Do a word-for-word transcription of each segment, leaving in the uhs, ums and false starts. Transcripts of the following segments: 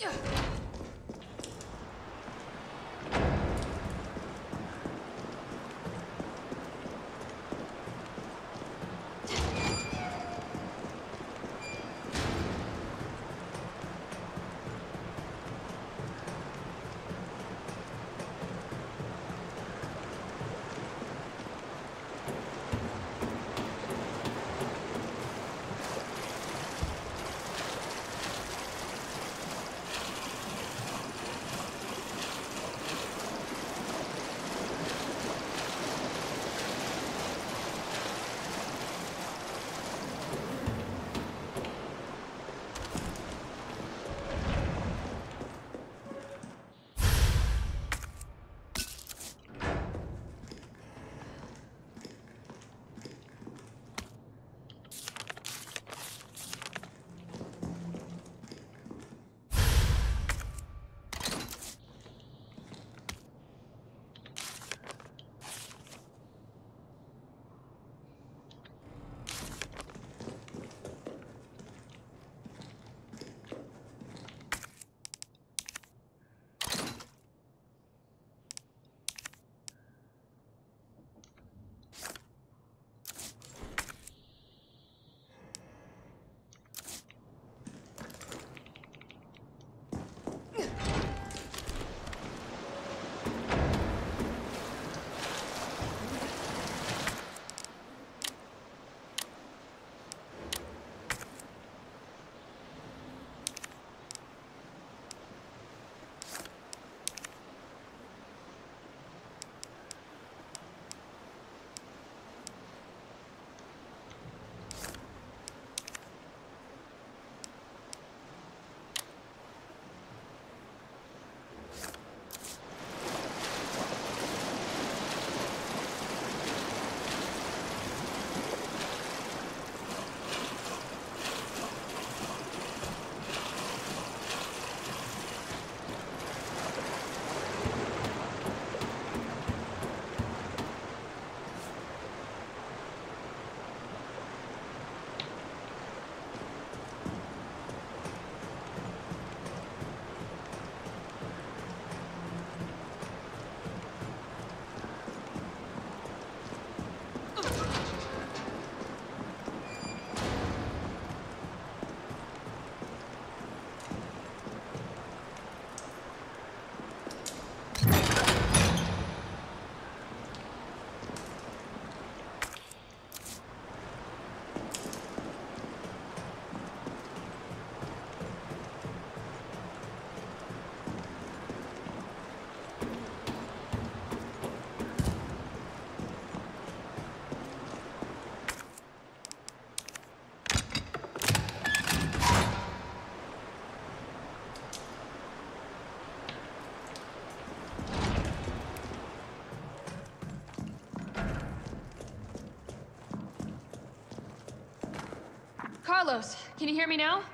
Carlos, can you hear me now?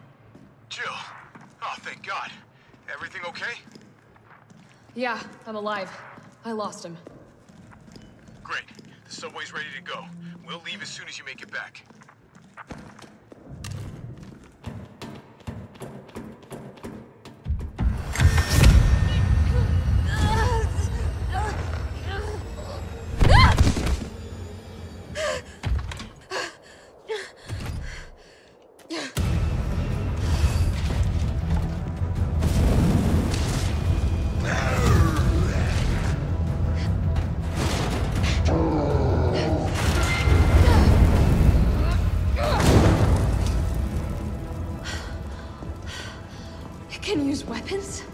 Jill. Oh, thank God. Everything okay? Yeah, I'm alive. I lost him. Great. The subway's ready to go. We'll leave as soon as you make it back. Can use weapons?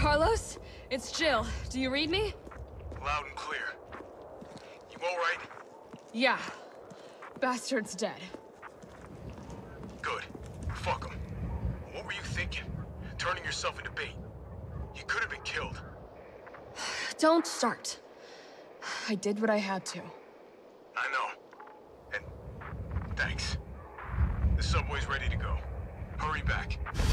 Carlos, it's Jill. Do you read me? Loud and clear. You all right? Yeah. Bastard's dead. Good. Fuck him. What were you thinking? Turning yourself into bait. You could have been killed. Don't start. I did what I had to. I know. And thanks. The subway's ready to go. Hurry back.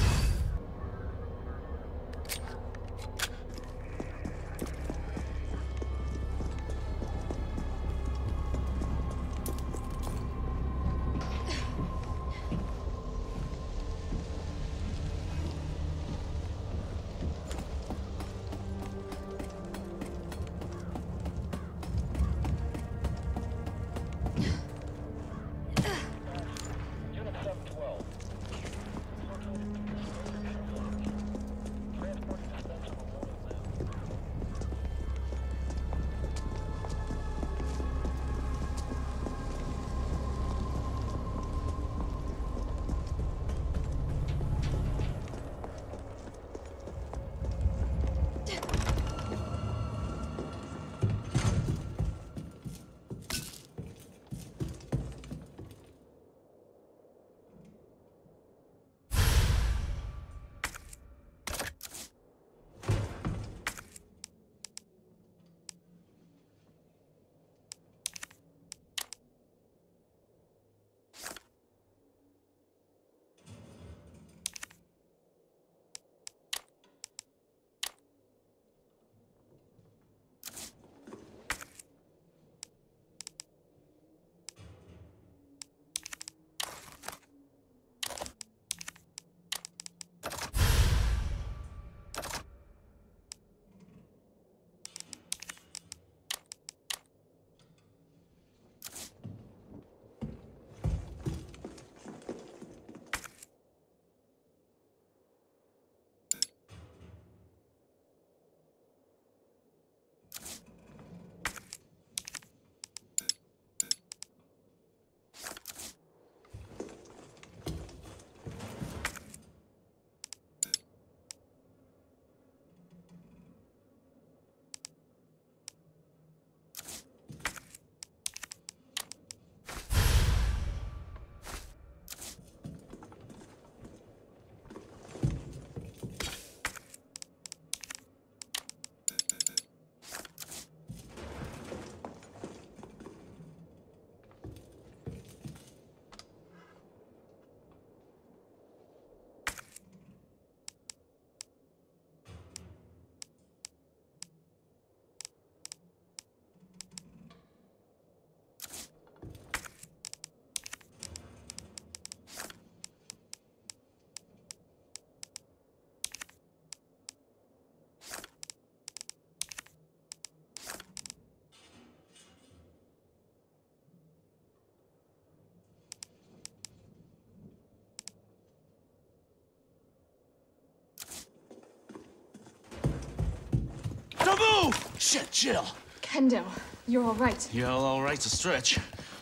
Shit, Jill. Kendo, you're all right. Yeah, all right's a stretch.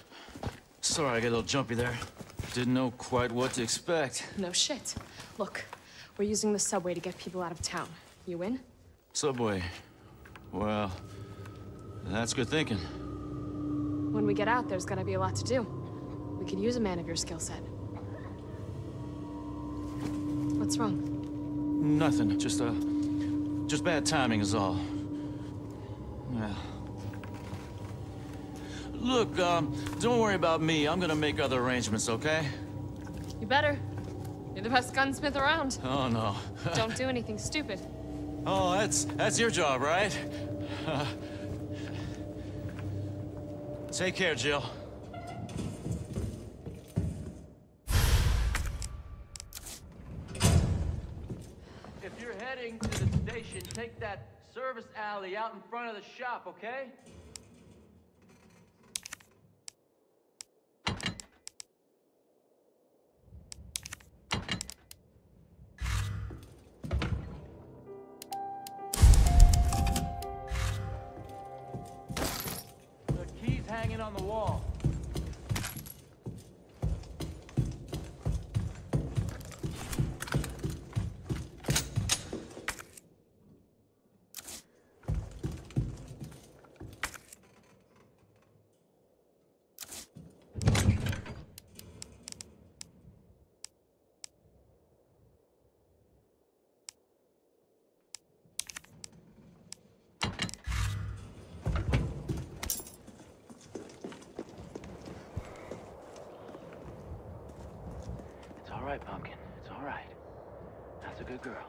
Sorry, I got a little jumpy there. Didn't know quite what to expect. No shit. Look, we're using the subway to get people out of town. You in? Subway. Well, that's good thinking. When we get out, there's gonna be a lot to do. We could use a man of your skill set. What's wrong? Nothing. Just, uh, just bad timing is all. Well. Look, um, don't worry about me. I'm gonna make other arrangements, okay? You better. You're the best gunsmith around. Oh, no. Don't do anything stupid. Oh, that's, that's your job, right? Uh, take care, Jill. If you're heading to the station, take that service alley out in front of the shop, okay? The key's hanging on the wall. right, Pumpkin. It's all right. That's a good girl.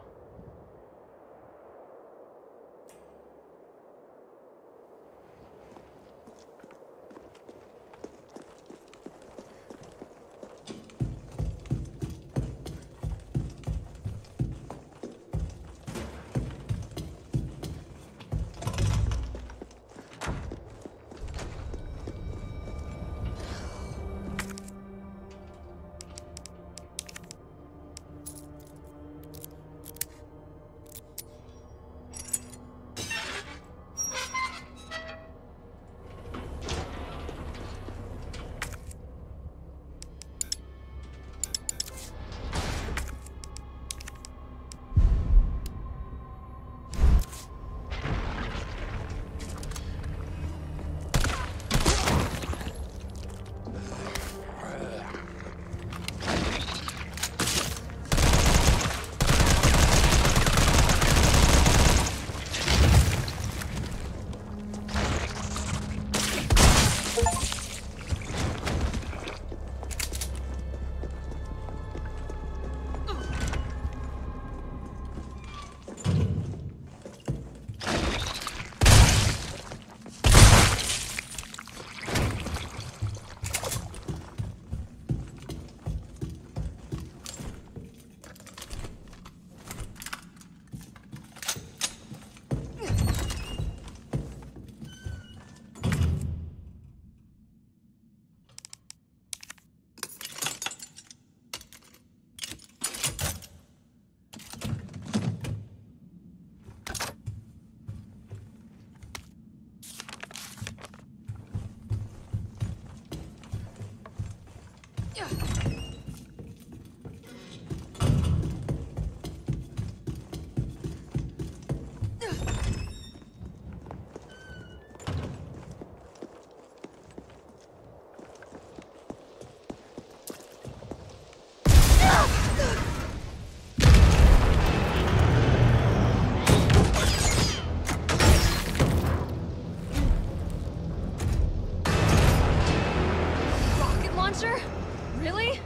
Really?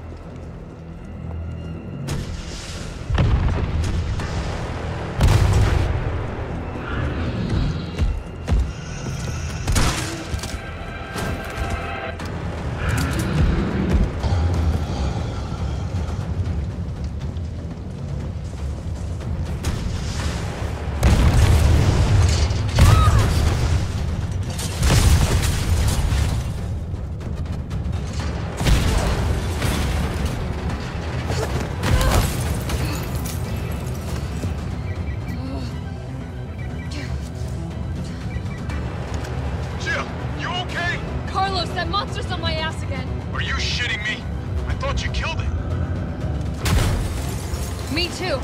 That monster's on my ass again. Are you shitting me? I thought you killed it. Me too.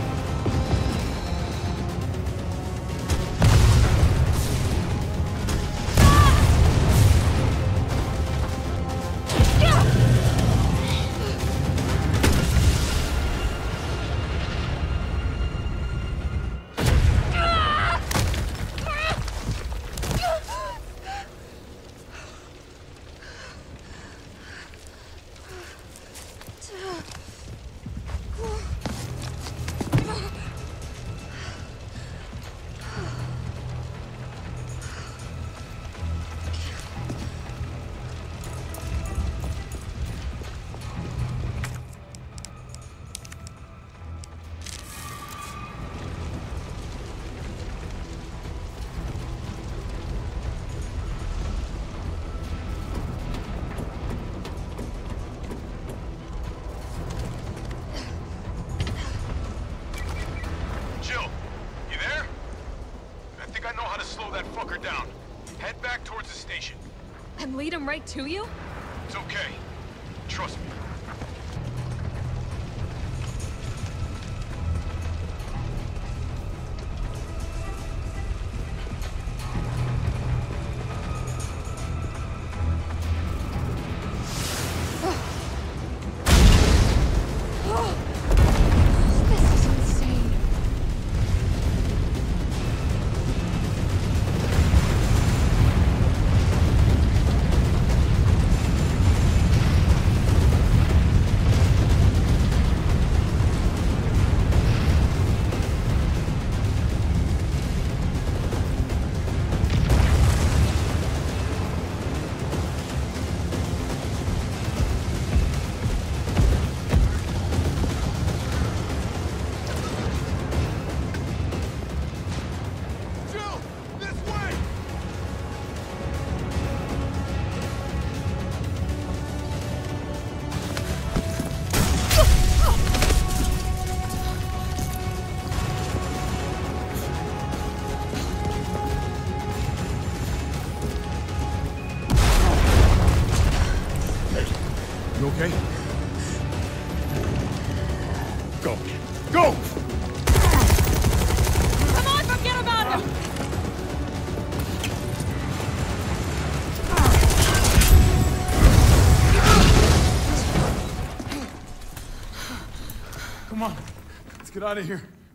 Lead him right to you? It's okay. Trust me. This is insane. You okay? Go. Go! Come on, forget about him! Come on. Let's get out of here.